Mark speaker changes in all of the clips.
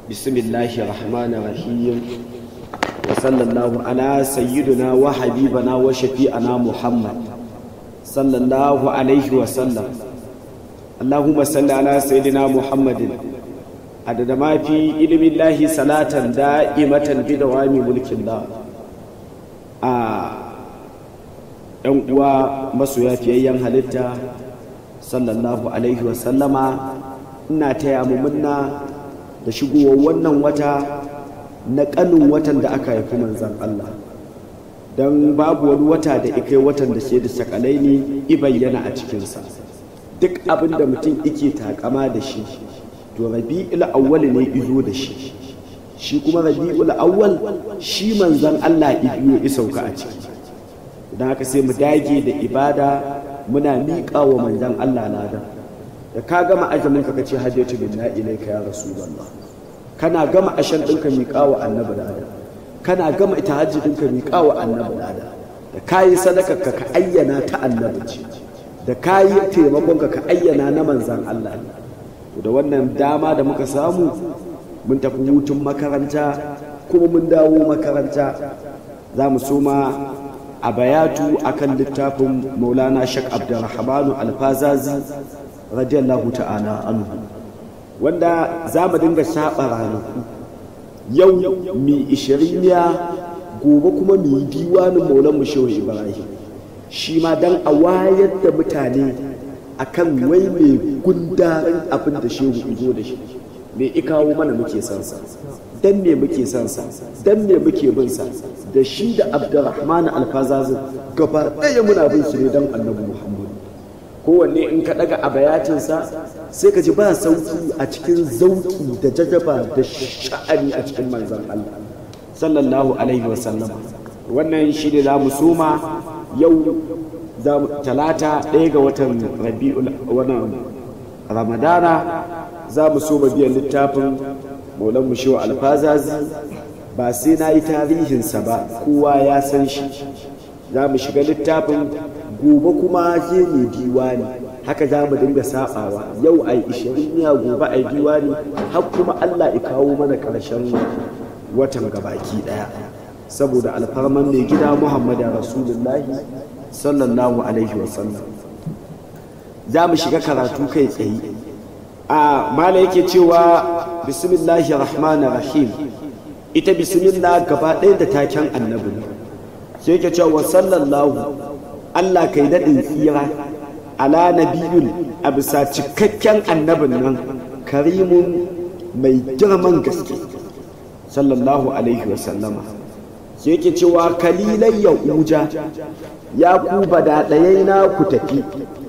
Speaker 1: bismillahir rahmanir rahim wa sallallahu ala sayyidina wa habibana wa shafi'ana Muhammad sallallahu alaihi wa sallam. Allahumma salli ala sayyidina Muhammadin adada ma fi ilmin lahi salatan da'imatan bi dawami mulkin Allah. ‘Yan uwa masoya fiyayyen halitta sallallahu alaihi wa sallama, ina taya mu munna da shigowar wannan wata na ƙanin watan da aka haifi manzan Allah, don babu wani wata da ikai watan da ke da sakalai ne i bayyana a cikinsa. Duk abin da mutum ike takama da shi to rabi'ul awwal ne izo da shi, shi kuma rabi'ul awwal shi manzan Allah ibiyo isauka a ciki. Don haka sai mu dage da ibada, muna miƙa wa manzan Allah ladan. Da ka gama ajamin ka kace hajjatu billahi ilayka ya rasulullah, kana gama ashan ɗinka miƙa wa annabi ladan, kana gama tahajjudin ka miƙa wa annabi ladan. Da kayi sadaka ka ayyana ta annabi ce, da kayi taimakon ka ayyana na manzan Allah ne. To da wannan dama da muka samu, mun tafi hutun makaranta kuma mun dawo makaranta, za mu soma a bayatu akan littafin Maulana Sheikh Abdurrahman Al-Fazazi radiyallahu ta'ala anhu, wanda za mu dinga saba ranaku. Yau mi 20 gobe kuma mi diwanin Maulan Shehu Ibrahim, shi ma dan a wayar da mutane akan wai mai gundarin abin da Shehu izo da shi, me ikawo mana muke son sa, dan me muke son sa, dan me muke bin sa. Da shi da Abdurrahman Al-Fazazi gaba ɗaya muna bin su ne dan Annabi Muhammad. Kowanne in ka daga abayatinsa sai ka ji ba sauki a cikin zauki da jajaba da sha'ani a cikin manzon Allah sallallahu alaihi wasallam. Wannan shi ne za mu soma yau, talata 1 ga watan Rabi'ul wannan Ramadana, za mu soma biyan littafin Maulan Shehu Al-Fazazi. Ba sai na yi tarihinsa ba, kowa ya san shi. Za mu shiga littafin, gobe kuma je ne diwani, haka za mu dinga sabawa. Yau ai 20 gobe ai diwani, har kuma Allah ya kawo mana ƙarshen watan gabaki ɗaya, saboda alfarman mai gida Muhammadu Rasulullahi sallallahu alaihi wasallam. Za mu shiga karatu kai tsaye. Mala yake cewa bismillahir rahmanir rahim. Ita bismillah gaba ɗaya da taken annabi ne. Sai yake cewa sallallahu, Allah kai daɗin tsira ala nabiyul, a bisa cikakken annabin nan, karimun mai girman gaske sallallahu alaihi wasallama. Sai yake cewa kalilai ya uja, ya ku badaɗayaina ku tafi,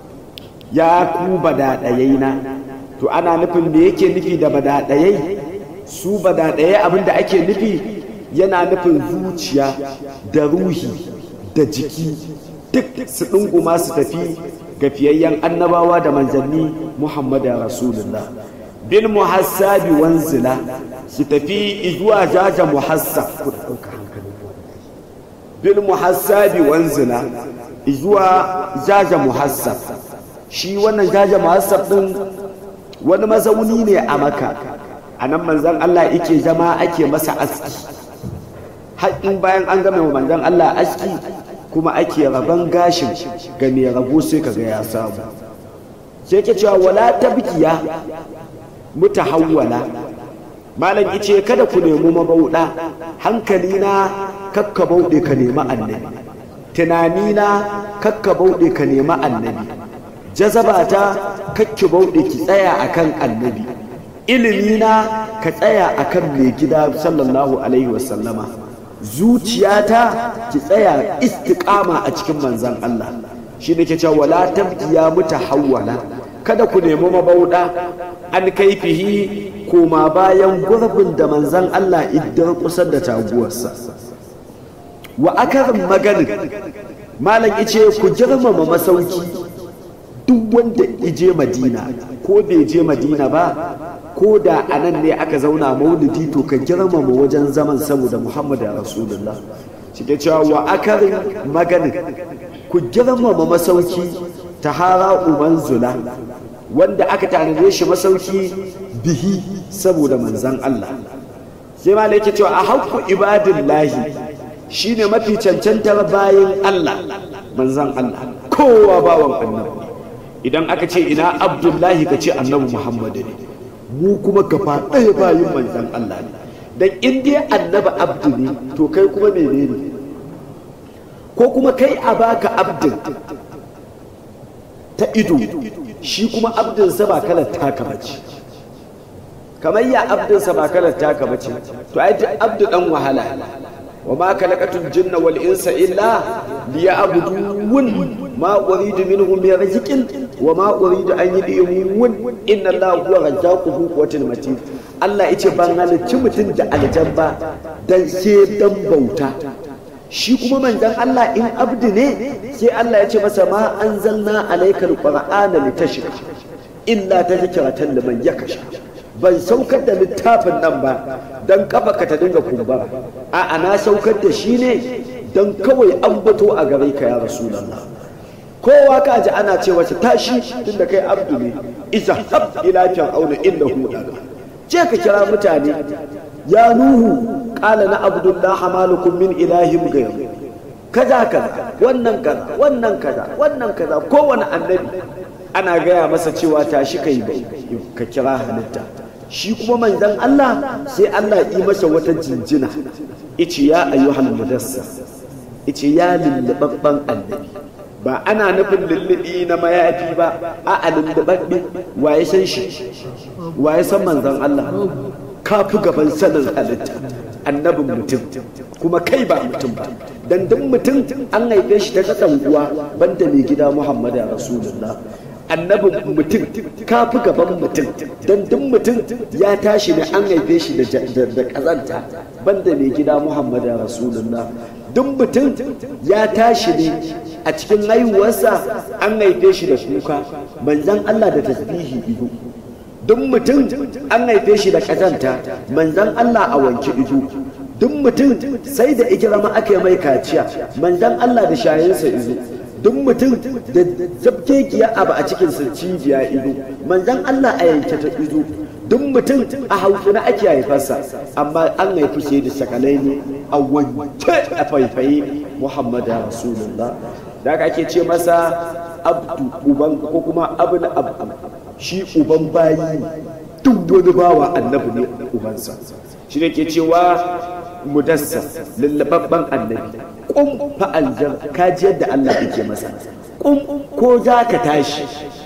Speaker 1: ya ku badaɗayaina. To ana nufin me yake nufi da badaɗayai? Su badaɗaye abinda ake nufi yana nufin zuciya da ruhi da jiki duk su ɗunguma su tafi ga fiyayyen annabawa da manzanni Muhammadu Rasulullah. Bil muhassabi wanzila, su tafi zuwa jaja muhassab. Bil muhassabi wanzila, zuwa jaja muhassab. Shi wannan jaja muhassab ɗin wani mazauni ne a Makka. A nan manzan Allah yake zama, ake masa aski. Haƙin bayan an game wa manzan Allah aski, kuma ake rabon gashin ga mai rabo sai kaga ya samu. Sai ke cewa wala tabkiya mutahawwala. Malam yace kada ku nemi mabauɗa, hankali na kakka bauɗe ka nemi annabi, tunani na kakka bauɗe ka nemi annabi, jazabata kakki bauɗe ki tsaya akan annabi, ilimi na ka tsaya akan mai gida sallallahu alaihi wasallama, zuciyata ki tsaya istiqama a cikin manzan Allah. Shi ne ke cewa wala tabkiya mutahawwala, kada ku nemi mabauɗa an kaifihi, koma bayan gurbin da manzan Allah idan kusa da taguwarsa. Wa akarin maganin, malam ice ku girmama masauki. Duk wanda ije Madina ko bai je Madina ba, ko da a nan ne aka zauna maulidi, to ka girmama wajen zaman saboda Muhammadu Rasulullah. Shi ke cewa wa akarin maganin, ku girmama masauki. Tahara umanzula, wanda aka tanade shi masauki bihi saboda manzan Allah. sai ma yake cewa a haqqu ibadillahi shine mafi cancantar bayin Allah manzan Allah, kowa bawan annabi. Idan aka ce ina Abdullahi ka ce annabi Muhammad ne, mu kuma gaba ɗaya bayin manzan Allah ne. Dan in dai annabi abdu ne to kai kuma menene? Ko kuma kai a baka abdin ta ido, shi kuma abdinsa ba kalar taka bace. Kamar ya abdinsa ba kalar taka bace, to ai duk abdu dan wahala. wa ma khalaqatul jinna wal insa illa liya'budun ma uridu minhum min rizqin wa ma uridu an yud'imun inna allaha huwa razzaqu dhu quwwatin matin. Allah yace ban halicci mutum da aljan ba dan sai dan bauta. Shi kuma manzon Allah in abdu ne sai Allah ya ce masa ma anzalna alaykal qur'ana litashqa illa tadhkiratan liman yakhsha. Ban saukar da littafin nan ba don kafa ka ta dinga kumbara, a'a na saukar da shi ne don kawai an bato a gare ka ya Rasulullah. Kowa ka ji ana ce wace tashi tunda kai abdu ne, iza hab ila fir'auna innahu daga. Je ka kira mutane, ya Nuhu qala na abdullahi malukum min ilahin ghayr. Kaza kaza, wannan kaza, wannan kaza, wannan kaza, kowane annabi ana gaya masa cewa tashi kai bai ka kira halitta. Shi kuma manzon Allah sai Allah yi masa wata jinjina, ice ya ayyuhal mudassir, ice ya lullubabban annabi. Ba ana nufin lullubi na mayafi ba, a lullubabbe. Waye san shi? Waye san manzon Allah? Ka fi gaban sanin halitta, annabin mutum kuma kai ba mutum ba. Dan duk mutum an haife shi ta kasan uwa banda mai gida Muhammadu Rasulullah. Annabin mutum ka fi gaban mutum, don duk mutum ya tashi ne an haife shi da kazanta banda mai gida Muhammadu Rasulullah. Duk mutum ya tashi ne a cikin haihuwarsa an haife shi da kuka, manzan Allah da tasbihi ido. Duk mutum an haife shi da kazanta, manzan Allah a wanke ido. Duk mutum sai da ikirama aka mai kaciya, manzan Allah da shayinsa izo. Duk mutum da zabkekiya abu a cikin cibiya ido, manzan Allah a yanke ta ido. Duk mutum a hausuna ake haifarsa, amma an haifi sai da sakalai ne a wanke a faifaye Muhammadu Rasulullah. Da ake ce masa abdu uban ko kuma abin abu, shi uban bayi, duk wani bawa annabi ne ubansa. Shi ne ke cewa mudassar lullubabban annabi. Kum fa aljar, ka ji yadda Allah yake masa. Kum ko za ka tashi,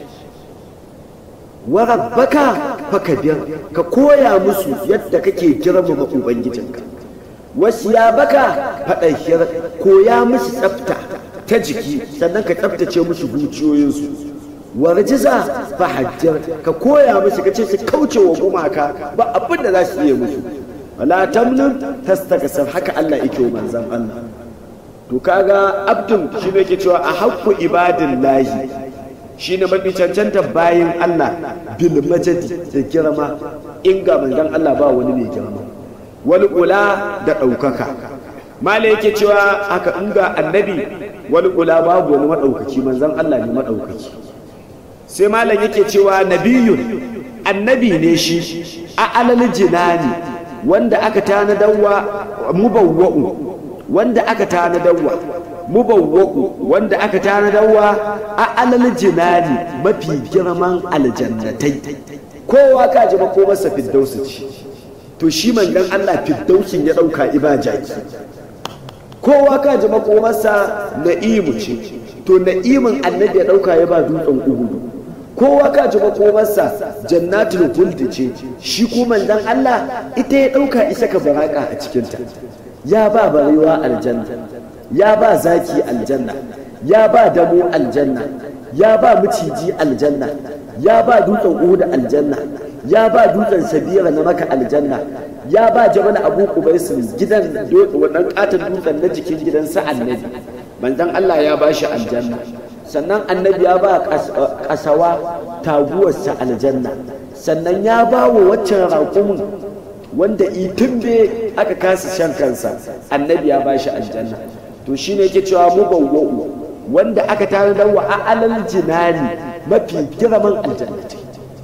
Speaker 1: wa rabbaka fakabir, ka koya musu yadda kake girmama ubangijinka. Wasiyabaka fadahir, koya musu tsafta ta jiki sannan ka tsaftace musu zuciyoyinsu. Warjiza fahajjar, ka koya musu ka ce su kauce wa gumaka ba abin da za su iya musu. Wala tamnun tastakasar, haka Allah yake wa manzon Allah. To kaga abdun shi ne ke cewa a haƙƙu ibadillahi, shi ne mafi cancanta bayan Allah bil majadi da girma. In ga manzon Allah ba wani mai girma, wal ula da ɗaukaka. Mala yake cewa haka in ga annabi wal ula babu wani maɗaukaki, manzon Allah ne maɗaukaki. Sai malam yake cewa nabiyun, annabi ne shi a alal jinani, wanda aka tanadawa mubawwa'u, wanda aka tanadawa mubawwa'u, wanda aka tanadawa a alal jinani, mafi girman aljannatai. Kowa ka ji makomarsa firdausi ce, to shi manzon Allah firdausin ya dauka ibajaki. Kowa ka ji makomarsa na'imu ce, to na'imin annabi ya dauka ya ba dutsen uhudu. Kowa ka ji makomarsa jannatul khuld ce, shi ko manzon Allah ita ya dauka isa ka baraka a cikinta. Ya ba barewa aljanna, ya ba zaki aljanna, ya ba damo aljanna, ya ba miciji aljanna, ya ba dutsen uhud aljanna, ya ba dutsen sabira na maka aljanna, ya ba jabal abu qubaisin gidan wannan katon dutsen na jikin gidansa annabi. Manzon Allah ya ba shi aljanna. Sannan annabi ya ba kasawa taguwarsa aljanna. Sannan ya ba wa waccan raƙumin wanda itimbe aka kasa shan kansa, annabi ya bashi aljanna. To shine yake cewa mubawwa'u, wanda aka tanadar wa alal jinani mafi girman aljannatai.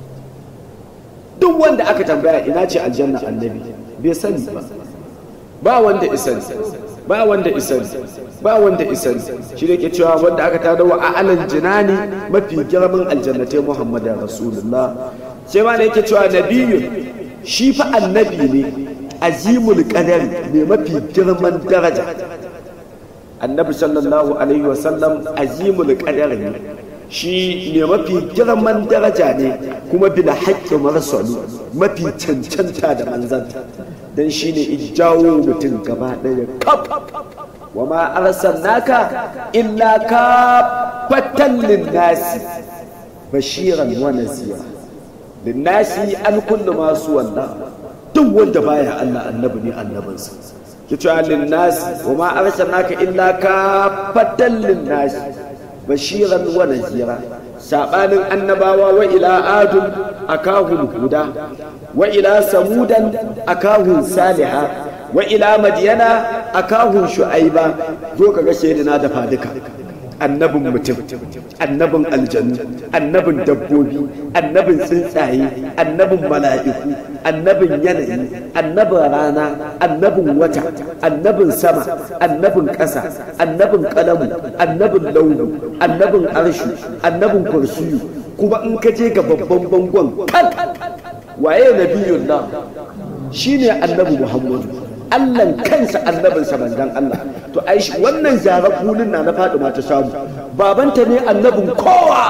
Speaker 1: Duk wanda aka tambaya ina ce aljanna annabi bai sani ba wanda isani ba wanda isani ba wanda isani. shi ne ke cewa wanda aka tada wa a'alal jinani mafi girman aljannatai Muhammadin Rasulullah. sai ma da yake cewa nabiyyu shi fa annabi ne azimul qadar ne mafi girman daraja. annabi sallallahu alaihi wasallam azimul qadar ne, shi ne mafi girman daraja ne, kuma bil haqqi marsalu mafi cancanta da manzanta, dan shi ne ijawo mutum gaba daya kaf. wa ma arsalnaka illa kafatan linnasi bashiran wa nazira. linnasi an kullu masu wallah, duk wanda baya Allah annabi ne annabinsa. kicewa linnasi wa ma arsalnaka illa kafatan linnasi bashiran wa nazira. sabanin annabawa wa ila adun akahum huda wa ila samudan akahum salihah wa ila madiyana akahum shu'aiba. zo kaga shaidina da faduka, annabin mutum, annabin aljanu, annabin dabbobi, annabin tsuntsaye, annabin mala'iku, annabin yanayi, annabin rana, annabin wata, annabin sama, annabin ƙasa, annabin ƙalamu, annabin launu, annabin arshu, annabin kursiyu. kuma in ka je ga babban bangon kan waye nabiyullah shine annabi Muhammadu, Allahn kansa annabinsa manzon Allah. to ai wannan zara kulin na Fatima ta samu, babanta ne annabin kowa,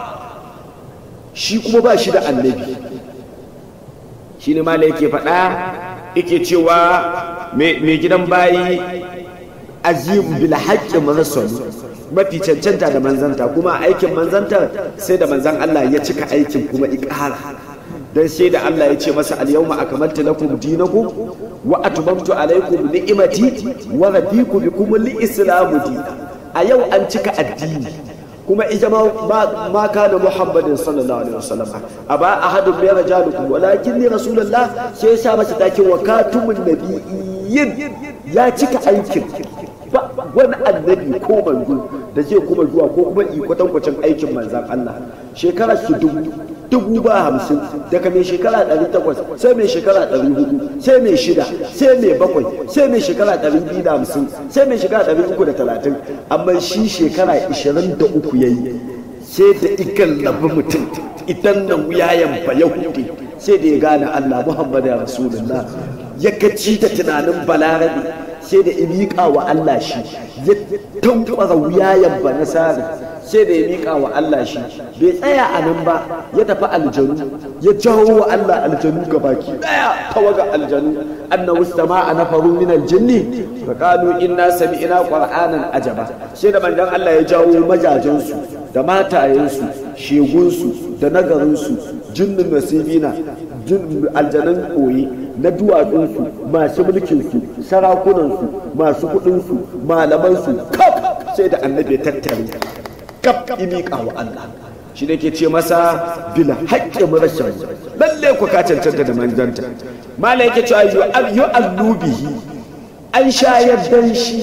Speaker 1: shi kuma ba shi da annabi. shine malai yake faɗa yake cewa mai gidan bayi azim bil haqqi rasul mafi cancanta da manzanta, kuma aikin manzanta sai da manzan Allah ya cika aikin kuma ikara. dan sai da Allah ya ce masa al-yawma akmaltu lakum dinakum wa atmamtu alaykum ni'mati wa raditu bikum al-islamu dinan. a yau an cika addini, kuma ijma ma kana Muhammadin sallallahu alaihi wasallam aba ahadun min rijalukum walakin ni rasulullah. sai ya sa masa takin wa katumun nabiyyin, ya cika aikin. ba wani annabi ko manzo da zai kuma zuwa ko kuma kwatankwacin aikin manzan Allah. shekara su dubu ba 50, daga mai shekara 800 sai mai shekara 400 sai mai 6 sai mai 7 sai mai shekara 250 sai mai shekara 330. amma shi shekara 23 yayi, sai da ikan labi mutum idan nan wuyayen ba yahudi, sai da ya gane Allah Muhammadu ya Rasulullah. ya kaci da tunanin balarabe, sai da ya miƙa wa Allah shi, ya tankwara wuyayen ba nasari, sai da ya miƙa wa Allah shi. bai tsaya a nan ba, ya tafi aljanu, ya jawo wa Allah aljanu gabaki daya, tawaga aljanu. annahu istama'a nafaru min aljinni fa qalu inna sami'na qur'anan ajaba. sai da manzon Allah ya jawo majajansu da matayensu, shegunsu da nagarinsu, jinnin nasibina, aljanan koyi na duwatsunsu, masu mulkinsu, sarakunansu, masu kudinsu, malamansu, kaf sai da annabi ya tattare kaf imiƙa wa Allah. shi ne ke ce masa bila haƙƙin rashin lalle ku ka cancanta da manzanta. mala yake cewa yu'allubihi, an shayar dan shi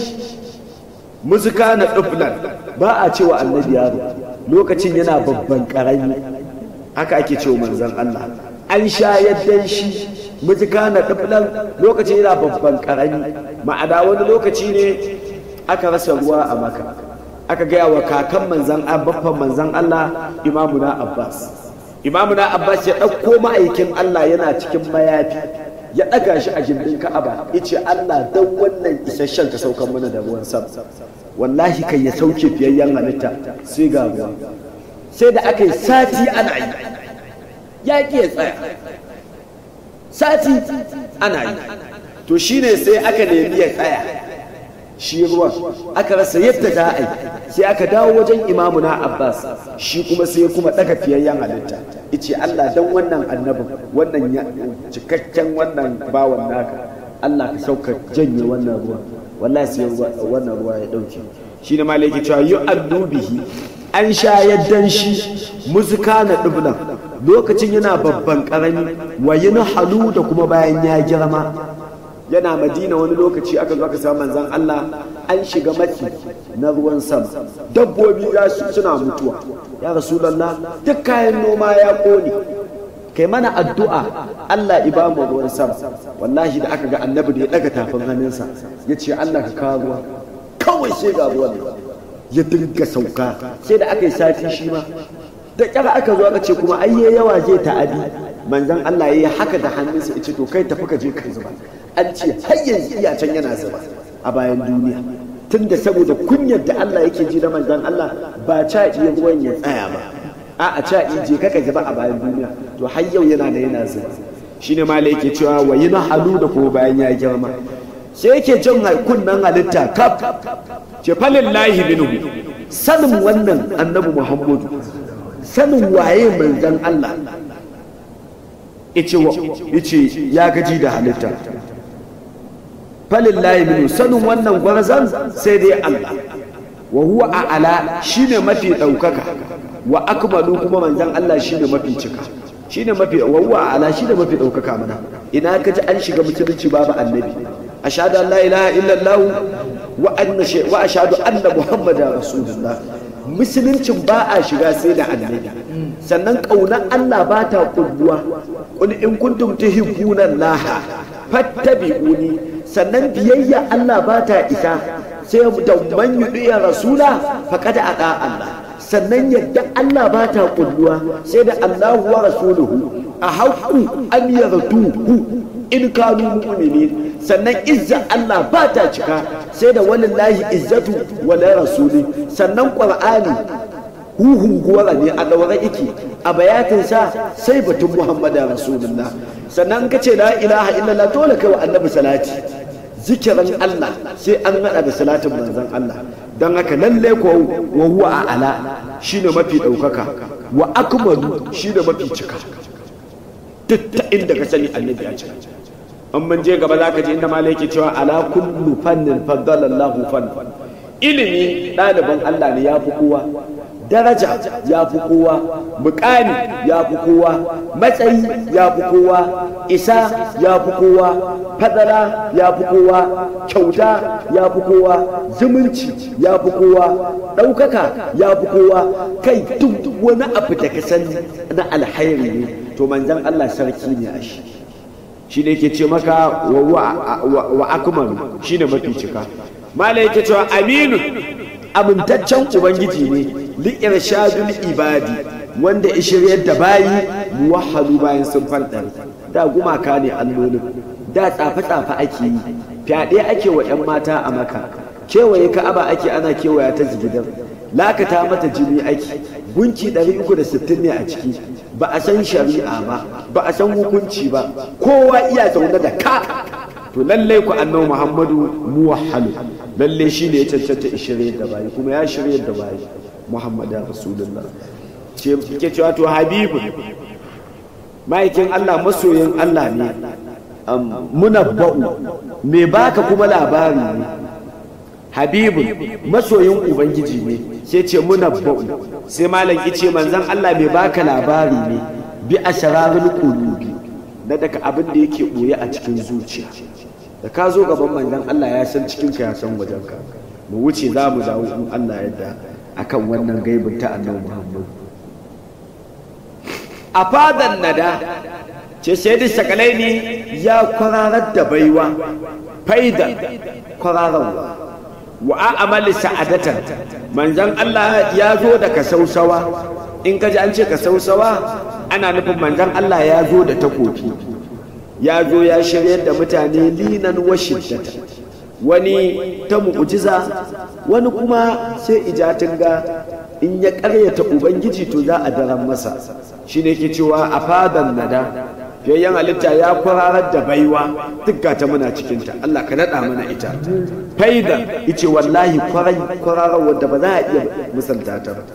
Speaker 1: muzuka na ɗuflan. ba a cewa annabi yaro lokacin yana babban ƙarami, haka ake cewa manzan Allah. an shayar dan shi muzuka na ɗuflan lokacin yana babban ƙarami, ma'ana wani lokaci ne aka rasa ruwa a Makka. aka gaya wa kakan manzan baffan manzan Allah imamuna Abbas ya ɗauko ma'aikin Allah yana cikin mayafi, ya ɗaga shi a gindin Ka'aba, ya ce Allah dan wannan isasshen ka saukan mana da ruwan sama. wallahi kai ya sauke fiyayyen halitta sai ga ruwa. sai da aka yi sati ana yi, ya ƙi ya tsaya, sati ana yi. to shine sai aka nemi ya tsaya shi ruwan, aka rasa yadda za a yi, sai aka dawo wajen imamuna Abbas, shi kuma sai kuma daga fiyayyen halitta, ice Allah dan wannan annabin, wannan cikakken wannan bawan naka, Allah ka sauka janye wannan ruwa. wallahi sai wannan ruwa ya dauke. shi ne malaki cewa yu'allubihi, an shayar dan shi muzuka na dublan lokacin yana babban karami, wa halu da kuma bayan ya girma. yana Madina wani lokaci aka zo aka samu manzon Allah, an shiga maki na ruwan sama, dabbobi suna mutuwa, ya rasulullah duk kayan noma ya kone, kai mana addu'a Allah ya ba mu ruwan sama. Wallahi da aka ga annabi da ya daga tafin hannunsa ya ce Allah ka kawo ruwa, kawai sai ga ruwan ya dinga sauka, sai da aka yi sati shi ma da kyara aka zo aka ce kuma ai yawa zai ta'adi. Manzon Allah ya yi haka da hannunsa ya ce to kai tafi ka je ka zuba. An ce har yanzu iya can yana zuba a bayan duniya, tunda saboda kunyar da Allah yake ji da manzon Allah ba ca iya ruwan ya tsaya ba, a ca je kaka zuba a bayan duniya, to har yau yana da yana zuba. Shine ma yake cewa wa yana halu da kuma bayan ya girma sai yake jin kunnan halitta kaf ce falillahi minhu, sanin wannan annabi Muhammadu, sanin waye manzon Allah yace ya gaji da halitta. Falillahi minhu, sanin wannan gwarzan sai dai Allah. Wa huwa a'ala, shine mafi daukaka, wa akmalu kuma manzon Allah shine mafi cika, shine mafi wa huwa a'ala shine mafi daukaka mana. Ina kaji an shiga musulunci babu annabi, ashhadu an la ilaha illallah wa ashhadu anna muhammadar rasulullah. Musuluncin ba a shiga sai da annabi, sannan ƙaunar Allah ba ta kulluwa. Qul in kuntum tuhibbuna Allah fattabi'uni, sannan biyayya Allah ba ta isa sai da man yudiya rasula faqad ata Allah, sannan yadda Allah ba ta kulluwa sai da Allahu wa rasuluhu a haqqu an yarduhu in kanu mu'minin, sannan izza Allah ba ta cika sai da walillahi izzatu wa la rasuli, sannan qur'ani huhun gora ne a daura yake a bayatin sa sai batun muhammadu rasulullah. Sannan ka ce la ilaha illallah dole kai wa annabi salati, zikirin Allah sai an hada da salatin manzon Allah. Dan haka lalle ko wa huwa a'ala shine mafi daukaka, wa akmalu shine mafi cika, duk ta inda ka sani annabi ya cika. an mun je gaba zaka ji inda malai yake cewa ala kullu fannin faddala Allahu fann. Ilimi ɗaliban Allah ne ya fi kowa, daraja ya fi kowa, muƙami ya fi kowa, matsayi ya fi kowa, isa ya fi kowa, fadala ya fi kowa, kyauta ya fi kowa, zumunci ya fi kowa, ɗaukaka ya fi kowa, kai duk wani abu da ka sani na alhairi ne to manzon Allah sarki ne a shi ne ke ce maka wa akmalu shi ne mafi cika. Malai yake cewa aminu amintaccen ubangiji ne li irshadul ibadi wanda ya shiryar da bayi muwahhalu bayan sun fardar. Da gumaka ne allolin, da tsafe-tsafe ake yi, fyaɗe ake wa 'yan mata a Maka, kewaye Ka'aba ake ana kewaya ta zigidar, lakata mata jini ake, gunki 360 ne a ciki, ba a san shari'a ba a san hukunci ba, kowa iya zaune da ka. To lallai ku annabi Muhammadu muwahhalu, lallai shi ne ya cancanta shirye da bayi, kuma ya shirye da bayi Muhammadu Rasulullah. Ke cewa to habibu ma'aikin Allah, masoyin Allah ne, munabba'u mai baka kuma labari ne. Habibu masoyin ubangiji ne, sai ce munabba'u, sai malam yace manzon Allah mai baka labari ne bi asrarul qulubi, da daga abin da yake boye a cikin zuciya. Da ka zo gaban manzon Allah ya san cikinka ya san wajenka. Mu wuce za mu dawo in Allah yadda akan wannan gaibin ta annabi Muhammad. A fadan nada ce sai da sakalaini ya kwararar da baiwa, faida kwarararwa wa a'amali sa'adatan. Manzon Allah ya zo da kasausawa, in ka ji an ce kasausawa ana nufin manzon Allah ya zo da takofi, ya zo ya shiryar da mutane linan wa shiddata, wani ta mu'jiza, wani kuma sai ijatin ga in ya karyata ubangiji to za a daren masa. Shine ke cewa a fadan nada fiyayyen halitta ya kwararar da baiwa, dukka ta muna cikinta, Allah ka naɗa mana ita. Faida ice wallahi kwararar wadda ba za a iya misalta ta ba.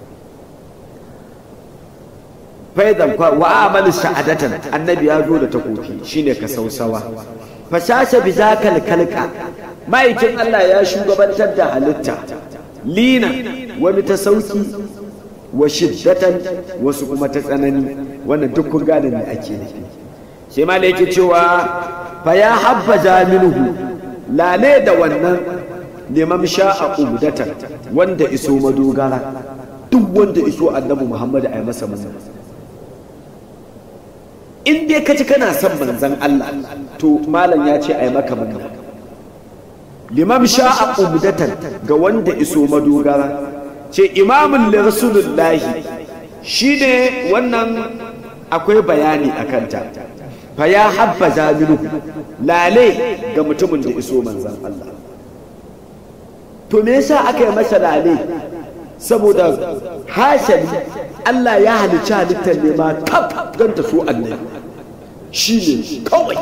Speaker 1: Faidan wa amalu sa'adatan, annabi ya zo da takofi shine ka sausawa. Fasasha bi zakal kalka, ma'aikin Allah ya shugabantar da halitta. Lina wani ta sauki, wa shiddatan wasu kuma ta tsanani, wannan duk kun gane me ake nufi. Sai ma yake cewa fa ya habbaza minhu, lale da wannan neman sha'a ubdatan wanda iso madogara. duk wanda iso annabi Muhammadu a yi masa murna. In dai ka ci kana son manzan Allah to malam ya ce a yi maka murna. Limam sha'a umdatan ga wanda iso madogara ce imamun li rasulullahi shine wannan akwai bayani a kanta. Fa ya habbaza minhu lale ga mutumin da iso manzan Allah. To me yasa aka yi masa lale? Saboda hasali Allah ya halicci halittar ne ma kaf don ta so annabi. Shine kawai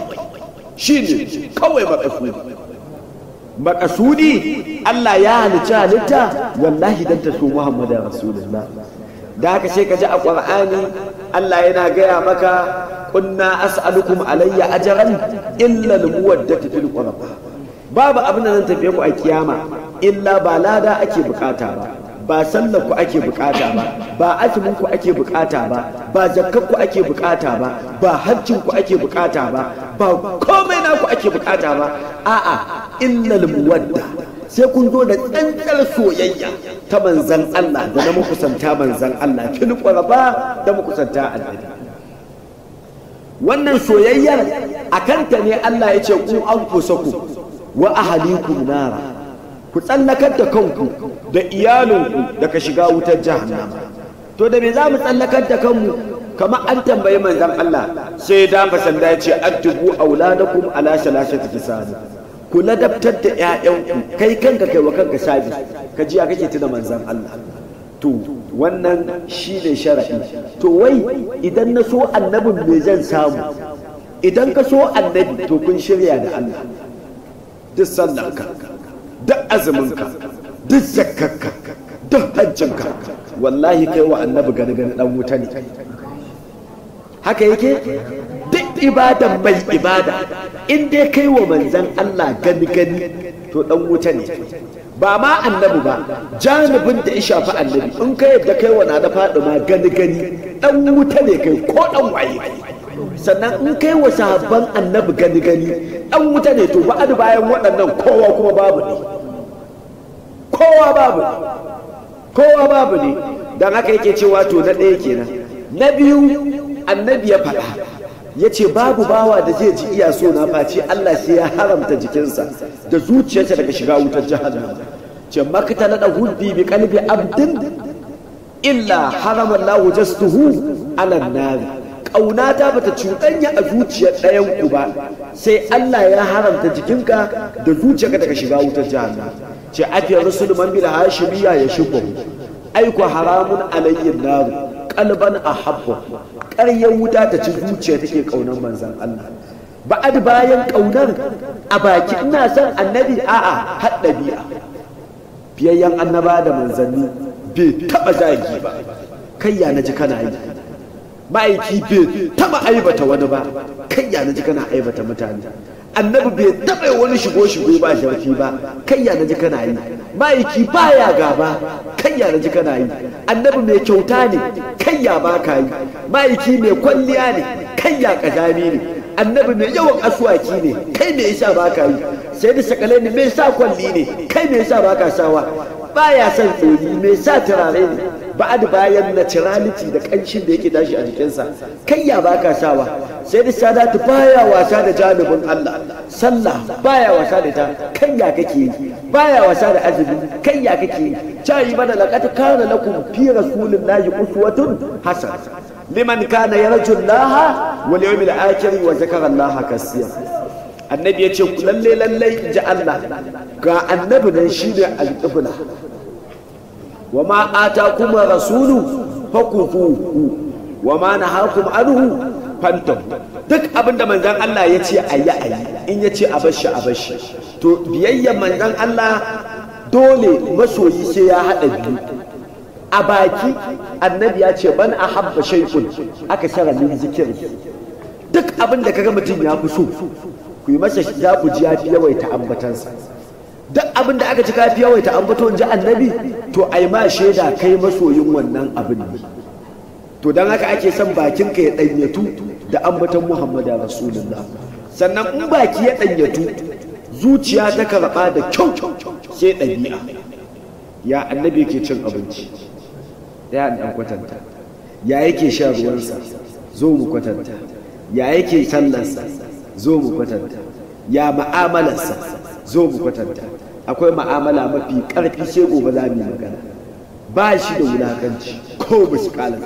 Speaker 1: makasudi Allah ya halicci halitta wallahi don ta so Muhammadu Rasulullah. Da haka sai ka ji a Qur'ani Allah yana gaya maka kunna as'alukum alayya ajran illa al-muwaddati fil qurba. Babu abin da zan tafiye ku a kiyama illa ba lada ake bukata ba sallar ku ake bukata ba azumin ku ake bukata ba zakkar ku ake bukata ba hajjin ku ake bukata ba komai na ku ake bukata ba, a'a illa al-muwadda. Sai kun zo da tsantsar soyayya ta manzan Allah da na makusanta manzan Allah fil qurba da makusanta annabi. Wannan soyayyar akanta ne Allah ya ce ku anfusakum wa ahalikum nara, ku tsallakar da kanku da iyalinku daga shiga wutar jahannama. To da me za mu tsallakar da kanmu? Kamar an tambayi manzon Allah sai da sanda ya ce addubu auladakum ala salasati kisani, ku ladabtar da ƴaƴanku, kai kanka kai wa kanka sabi. Ka ji kake tuna manzon Allah. To wannan shine sharadi. To wai idan na so annabin me zan samu? Idan ka so annabi to kun shirya da Allah. Duk sallarka, duk azuminka, duk zakkarka, duk hajjinka, wallahi kai wa annabi gani dan wuta ne. Haka yake duk ibadan mai ibada in dai kai wa manzan Allah gani to dan wuta ne. Ba ma annabi ba, janibin da ya shafi annabi in kai yadda kai wa na da Fadima gani dan wuta ne kai ko dan waye. Sannan in kai wa sahabban annabi gani dan wuta ne. To ba'ad bayan waɗannan kowa kuma babu ne, kowa babu ne. Dan haka yake cewa to na ɗaya kenan. Na biyu annabi ya faɗa ya ce babu bawa da zai ji iya so na face Allah sai ya haramta jikinsa da zuciyarsa daga shiga wutar jahannama. Ce makta na huddi bi qalbi abdin illa harama Allahu jastuhu ala nari. Ƙaunata bata cuɗanya a zuciyar ɗayan ku ba sai Allah ya haramta jikinka da zuciyarka daga shiga wutar jahannama. Ce afiyar rusul man bil hashimiya ya shubbu aiko haramun alayyin naru qalban ahabbu. Ƙaryar wuta ta ci zuciya take ƙaunar manzan Allah. Ba'ad bayan ƙaunar a baki ina son annabi, a'a har ɗabi'a. Biyayyen annaba da manzanni bai taɓa zagi ba, kai ya naji kana yi. Ma'aiki bai taɓa aibata wani ba, kai ya naji kana aibata mutane. Annabi bai taɓa wani shigo ba sharfi ba, kai ya naji kana yi. Ma'aiki baya gaba, kai ya naji kana yi. Annabi mai kyauta ne, kai ya baka yi. Ma'aiki mai kwalliya ne, kai ya kazami ne. Annabi mai yawan aswaki ne, kai me yasa baka yi. Sai da sakalai ne, mai sa kwalli ne, kai me yasa baka sawa. Baya son tsoni, mai sa turare ne. Ba'ad bayan naturality da kanshin da yake tashi a jikinsa, kai ya baka sawa. Sai da sadatu baya wasa da janibin Allah. Sallah baya wasa da ta, kai ya kake yi. Baya wasa da azumi, kai ya kake yi. Cayi bana laqad kana lakum fi rasulillahi uswatun hasana liman kana yarju Allah wal yawmil akhir wa zakara Allah kaseera. Annabi yace lalle ji Allah ga annabi nan shine al-qibla. Wa ma atakum rasulu fakufuhu wa ma nahakum anhu fantahu. Duk abinda manzon Allah ya ce ayi in ya ce a bashi. To biyayyan manzon Allah dole masoyi sai ya haɗa biyu. A baki annabi ya ce ban ahabba shay'un aka shara min zikiri. Duk abinda kaga mutum ya fi so ku yi masa za ku ji ya fi yawaita ambatansa. Duk abin da aka ci kafi yawaita ambato in ji annabi to ai ma shaida kai masoyin wannan abin ne. To don haka ake son bakinka ya ɗanyatu da ambaton Muhammadu Rasulullah. Sannan in baki ya ɗanyatu zuciya ta karɓa da kyau sai ɗabi'a. Ya annabi ke cin abinci, ya ɗan kwatanta. Ya yake shan ruwansa, zo mu kwatanta. Ya yake sallarsa, zo mu kwatanta. Ya ma'amalarsa, zo mu kwatanta. Akwai ma'amala mafi ƙarfi sai gobe za mu yi magana. Ba shi da wulakanci ko ba shi ƙala.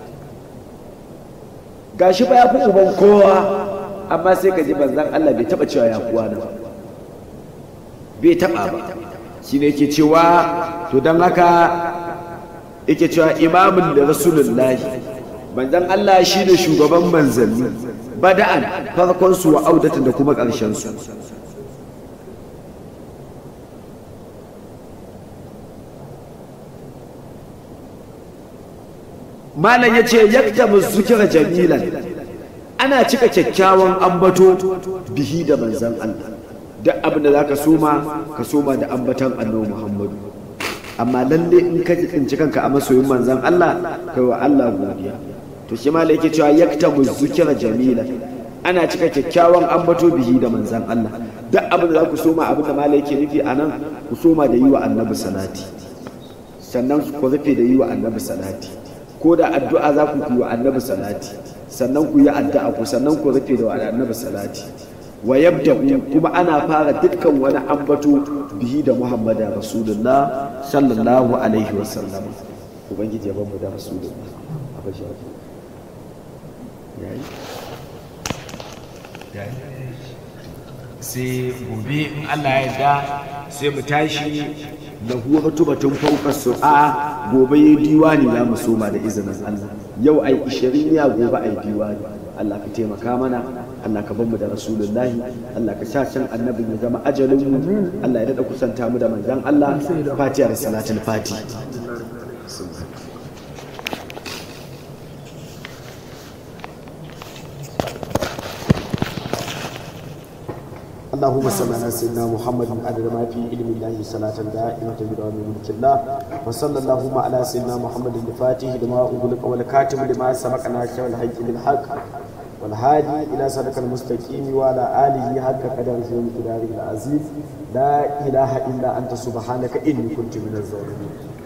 Speaker 1: Gashi ba ya fi uban kowa, amma sai ka ji manzon Allah bai taɓa cewa ya kuwa na bai taɓa ba. Shi ne yake cewa to don haka yake cewa imamun da rasulullahi manzon Allah shi ne shugaban manzanni bada'an farkonsu wa audatan da kuma ƙarshensu. Malam ya ce yaktamu zikira jamilan, ana cika kyakkyawan ambato bihi da manzan Allah. Duk abin da za ka soma da ambatan annabi Muhammadu. Amma lalle in ka tsinci kanka a masoyin manzan Allah kai wa Allah godiya. To shi malam yake cewa yaktamu zikira jamilan, ana cika kyakkyawan ambato bihi da manzan Allah. Duk abin da za ku soma, abin da malam yake nufi a nan, ku soma da yi wa annabi salati, sannan ku rufe da yi wa annabi salati. Ko da addu'a za ku yi wa annabi salati, sannan ku yi addu'a ku, sannan ku rufe da annabi salati. Wa yabda'u, kuma ana fara dukkan wani ambato bihi da Muhammadu Rasulullah sallallahu alaihi wa sallam. Ubangiji ya bamu da Rasulullah. Abashi yayi sai gobe in Allah ya yarda sai mu tashi lahu hutubatun fawqa su'a. Gobe yi diwani za mu soma da izinin Allah. Yau ai 20 ya gobe ai diwani. Allah ka taimaka mana, Allah ka bamu da Rasulullahi, Allah ka sa can annabi ya zama ajalin mu, Allah ya dada kusanta mu da manzon Allah. Fatiha da salatul fati. اللهم صل على سيدنا محمد عدد ما في علم الله صلاة دائمة بدوام ملك الله. وصلى اللهم على سيدنا محمد الفاتح لما أغلق والكاتم لما سبق ناصر الحق بالحق والهادي إلى صراط المستقيم وعلى آله حق قدره ومقداره العظيم. لا إله إلا أنت سبحانك إني كنت من الظالمين.